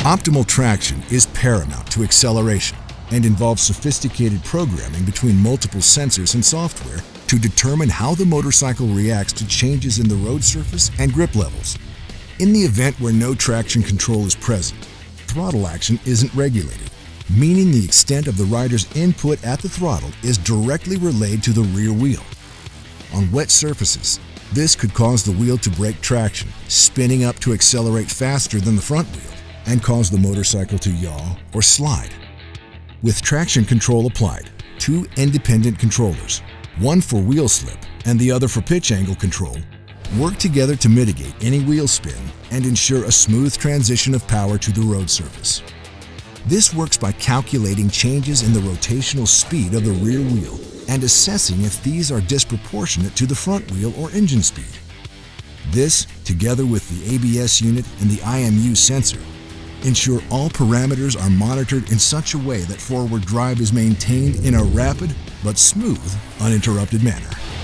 Optimal traction is paramount to acceleration and involves sophisticated programming between multiple sensors and software to determine how the motorcycle reacts to changes in the road surface and grip levels. In the event where no traction control is present, throttle action isn't regulated, meaning the extent of the rider's input at the throttle is directly relayed to the rear wheel. On wet surfaces, this could cause the wheel to break traction, spinning up to accelerate faster than the front wheel and cause the motorcycle to yaw or slide. With traction control applied, two independent controllers, one for wheel slip and the other for pitch angle control, work together to mitigate any wheel spin and ensure a smooth transition of power to the road surface. This works by calculating changes in the rotational speed of the rear wheel and assessing if these are disproportionate to the front wheel or engine speed. This, together with the ABS unit and the IMU sensor, ensure all parameters are monitored in such a way that forward drive is maintained in a rapid but smooth, uninterrupted manner.